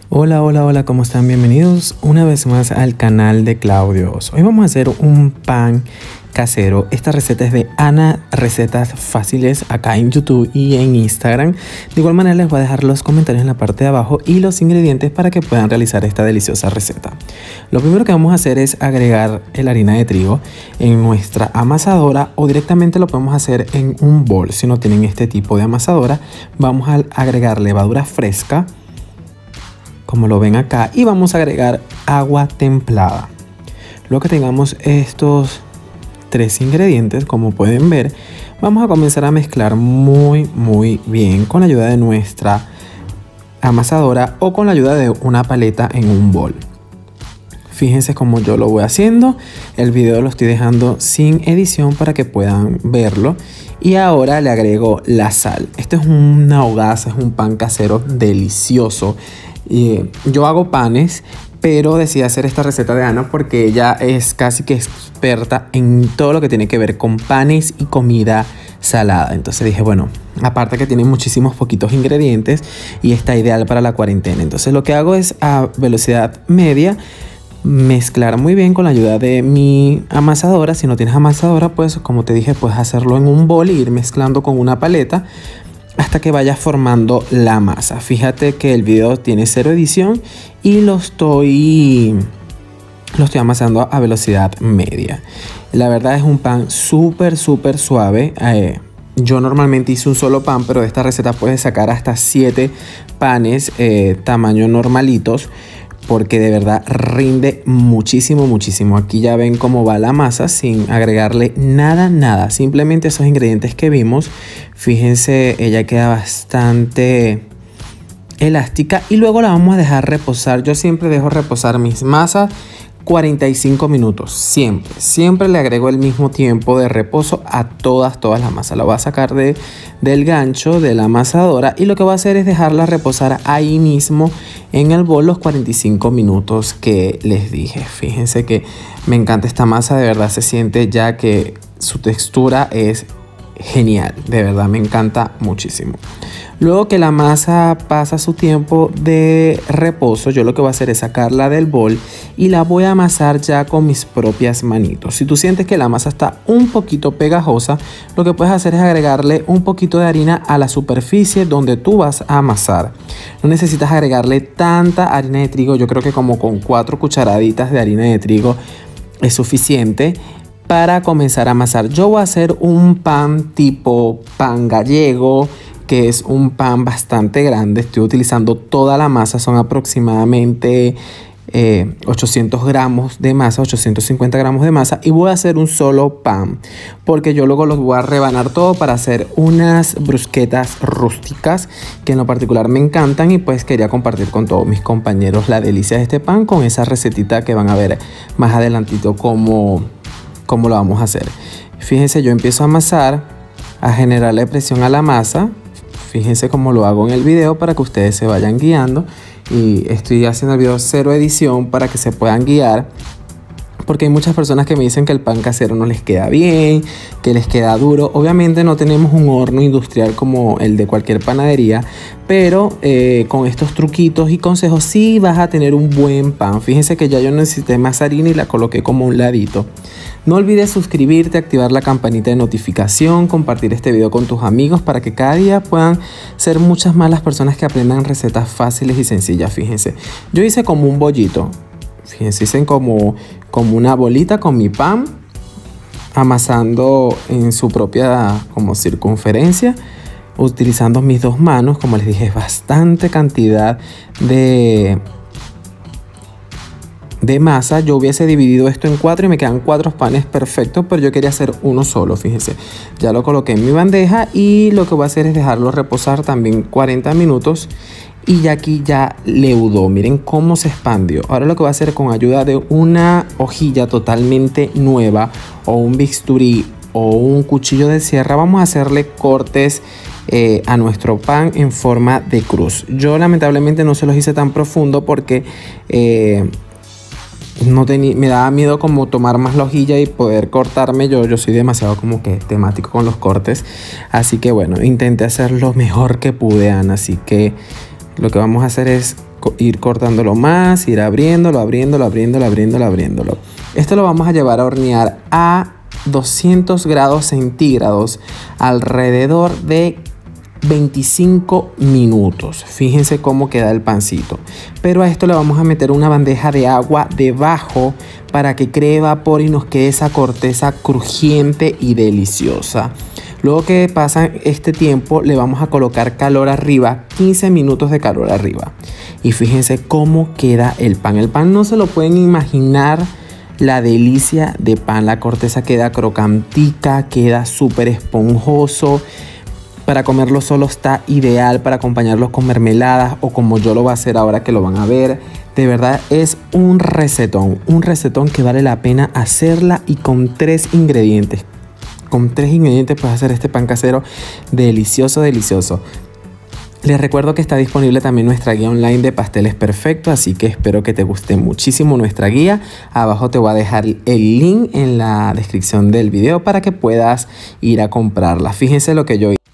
Hola, hola, hola, ¿cómo están? Bienvenidos una vez más al canal de Claudios. Hoy vamos a hacer un pan casero. Esta receta es de Ana Recetas Fáciles acá en YouTube y en Instagram. De igual manera les voy a dejar los comentarios en la parte de abajo y los ingredientes para que puedan realizar esta deliciosa receta. Lo primero que vamos a hacer es agregar la harina de trigo en nuestra amasadora o directamente lo podemos hacer en un bol. Si no tienen este tipo de amasadora, vamos a agregar levadura fresca, como lo ven acá, y vamos a agregar agua templada. Luego que tengamos estos tres ingredientes, como pueden ver, vamos a comenzar a mezclar muy bien con la ayuda de nuestra amasadora o con la ayuda de una paleta en un bol. Fíjense cómo yo lo voy haciendo. El video lo estoy dejando sin edición para que puedan verlo. Y ahora le agrego la sal. Esto es una hogaza, es un pan casero delicioso. Yo hago panes, pero decidí hacer esta receta de Ana porque ella es casi que experta en todo lo que tiene que ver con panes y comida salada. Entonces dije, bueno, aparte que tiene muchísimos poquitos ingredientes y está ideal para la cuarentena. Entonces lo que hago es a velocidad media mezclar muy bien con la ayuda de mi amasadora. Si no tienes amasadora, pues como te dije, puedes hacerlo en un bol e ir mezclando con una paleta hasta que vayas formando la masa. Fíjate que el video tiene 0 edición y lo estoy amasando a velocidad media. La verdad es un pan súper suave. Yo normalmente hice un solo pan, pero de esta receta puedes sacar hasta 7 panes tamaño normalitos, porque de verdad rinde muchísimo. Aquí ya ven cómo va la masa sin agregarle nada. Simplemente esos ingredientes que vimos. Fíjense, ella queda bastante elástica y luego la vamos a dejar reposar. Yo siempre dejo reposar mis masas 45 minutos. Siempre le agrego el mismo tiempo de reposo a todas las masas. La voy a sacar del gancho de la amasadora y lo que voy a hacer es dejarla reposar ahí mismo en el bol los 45 minutos que les dije. Fíjense que me encanta esta masa, de verdad se siente ya que su textura es genial, de verdad me encanta muchísimo. Luego que la masa pasa su tiempo de reposo, yo lo que voy a hacer es sacarla del bol y la voy a amasar ya con mis propias manitos. Si tú sientes que la masa está un poquito pegajosa, lo que puedes hacer es agregarle un poquito de harina a la superficie donde tú vas a amasar. No necesitas agregarle tanta harina de trigo, yo creo que como con 4 cucharaditas de harina de trigo es suficiente para comenzar a amasar. Yo voy a hacer un pan tipo pan gallego, que es un pan bastante grande. Estoy utilizando toda la masa, son aproximadamente 800 gramos de masa, 850 gramos de masa, y voy a hacer un solo pan porque yo luego los voy a rebanar todo para hacer unas brusquetas rústicas que en lo particular me encantan, y pues quería compartir con todos mis compañeros la delicia de este pan con esa recetita que van a ver más adelantito cómo lo vamos a hacer. Fíjense, yo empiezo a amasar, a generarle presión a la masa. Fíjense cómo lo hago en el video para que ustedes se vayan guiando, y estoy haciendo el video 0 edición para que se puedan guiar, porque hay muchas personas que me dicen que el pan casero no les queda bien, que les queda duro. Obviamente no tenemos un horno industrial como el de cualquier panadería, pero con estos truquitos y consejos sí vas a tener un buen pan. Fíjense que ya yo necesité más harina y la coloqué como a un ladito. No olvides suscribirte, activar la campanita de notificación, compartir este video con tus amigos para que cada día puedan ser muchas más las personas que aprendan recetas fáciles y sencillas. Fíjense, yo hice como un bollito. Fíjense, hice como una bolita con mi pan, amasando en su propia como circunferencia, utilizando mis 2 manos. Como les dije, es bastante cantidad de masa. Yo hubiese dividido esto en 4 y me quedan 4 panes perfectos, pero yo quería hacer uno solo. Fíjense, ya lo coloqué en mi bandeja y lo que voy a hacer es dejarlo reposar también 40 minutos. Y ya aquí ya leudó, miren cómo se expandió. Ahora lo que voy a hacer, con ayuda de una hojilla totalmente nueva o un bisturí o un cuchillo de sierra, vamos a hacerle cortes a nuestro pan en forma de cruz. Yo lamentablemente no se los hice tan profundo porque me daba miedo como tomar más la hojilla y poder cortarme. Yo soy demasiado como que temático con los cortes, así que bueno, intenté hacer lo mejor que pude, Ana. Así que lo que vamos a hacer es ir cortándolo más, ir abriéndolo. Esto lo vamos a llevar a hornear a 200 grados centígrados alrededor de 25 minutos. Fíjense cómo queda el pancito. Pero a esto le vamos a meter una bandeja de agua debajo para que cree vapor y nos quede esa corteza crujiente y deliciosa. Luego que pasa este tiempo, le vamos a colocar calor arriba, 15 minutos de calor arriba. Y fíjense cómo queda el pan. El pan no se lo pueden imaginar la delicia de pan. La corteza queda crocantica, queda súper esponjoso. Para comerlo solo está ideal, para acompañarlos con mermeladas o como yo lo voy a hacer ahora que lo van a ver. De verdad es un recetón que vale la pena hacerla, y con 3 ingredientes. Con 3 ingredientes puedes hacer este pan casero delicioso. Les recuerdo que está disponible también nuestra guía online de pasteles perfectos, así que espero que te guste muchísimo nuestra guía. Abajo te voy a dejar el link en la descripción del video para que puedas ir a comprarla. Fíjense lo que yo hice.